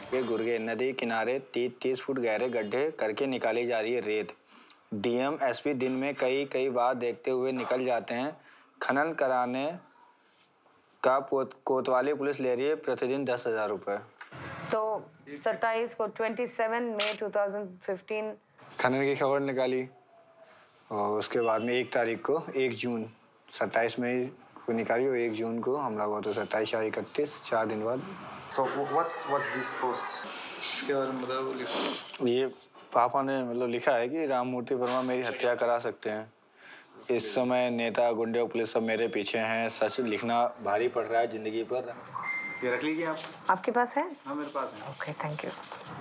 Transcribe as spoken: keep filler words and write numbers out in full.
के गुर्गे नदी किनारे तीस तीस फुट गहरे गड्ढे करके निकाली जा रही है रेत। डीएम एसपी दिन में कई कई बार देखते हुए निकल जाते हैं। खनन कराने का कोतवाली पुलिस ले रही है प्रतिदिन दस हजार रुपये। तो सत्ताईस को सत्ताईस मई दो हज़ार पंद्रह खनन की खबर निकाली और उसके बाद में एक तारीख को एक जून सत्ताईस मई को निकाली और एक जून को हमला हुआ। तो सत्ताईस चार इकतीस चार दिन बाद। So what's what's this post? इसके बारे में मतलब ये पापा ने मतलब लिखा है कि राम मूर्ति वर्मा मेरी हत्या करा सकते हैं। इस समय नेता गुंडे और पुलिस सब मेरे पीछे हैं। सच लिखना भारी पड़ रहा है जिंदगी पर। ये रख लीजिए आप। आपके पास है? हाँ मेरे पास है। Okay thank you.